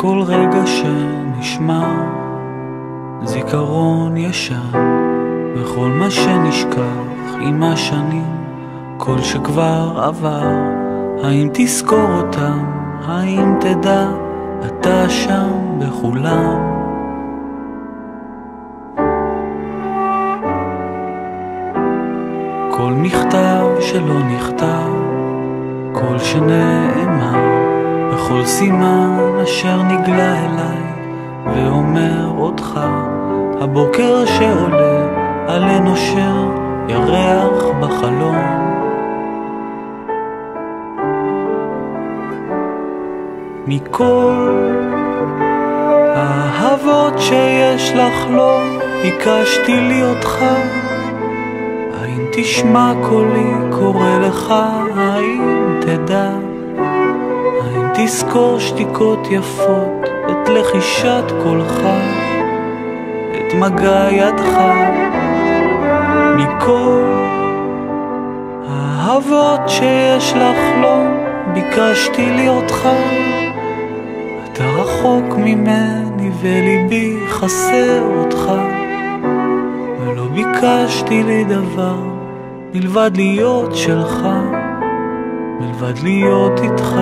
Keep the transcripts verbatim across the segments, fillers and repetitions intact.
כל רגע שנשמע זיכרון ישן, וכל מה שנשכח עם השנים, כל שכבר עבר, האם תזכור אותם, האם תדע, אתה שם בכולם. כל מכתב שלא נכתב, כל שנאמר, בכל סימן אשר נגלה אליי ואומר אותך, הבוקר שעולה על אנושר ירח בחלום. מכל האהבות שיש לך לא ביקשתי לי אותך, האם תשמע קולי קורא לך, האם תדע, האם תזכור שתיקות יפות, את לחישת קולך, את מגע ידך. מכל האהבות שיש לך לא ביקשתי לי אותך, אתה רחוק ממני וליבי חסר אותך, ולא ביקשתי לי דבר מלבד להיות שלך, מלבד להיות איתך.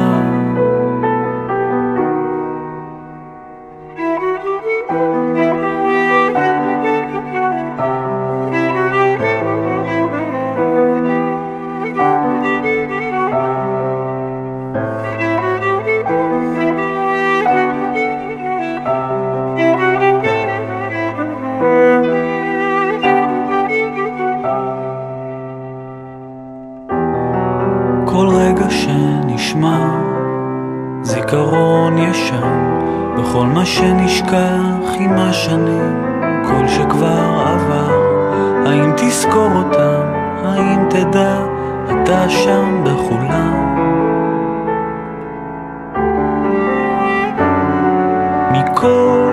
כל רגע שנשמע זיכרון ישן, בכל מה שנשכח עם השנים, כל שכבר עבר, האם תזכור אותם, האם תדע, אתה שם בכולם. מכל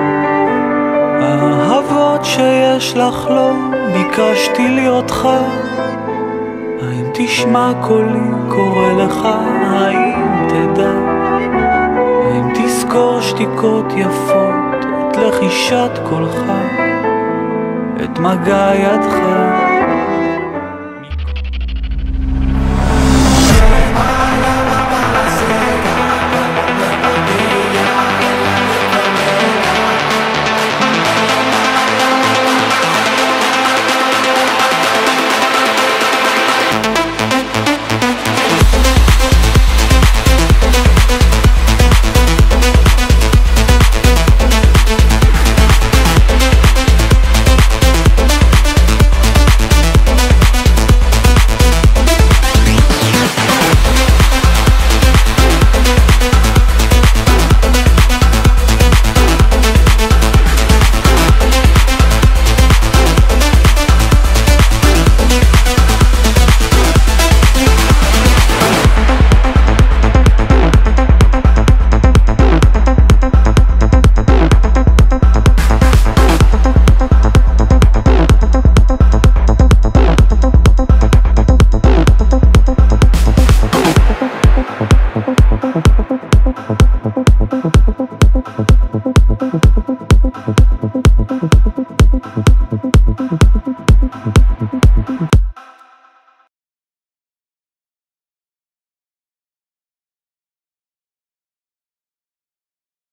האהבות שיש לך לא ביקשתי לי אותך, האם תשמע קולי קורא לך, האם תדע, האם תזכור שתיקות יפות, את לחישת קולך, את מגע ידך.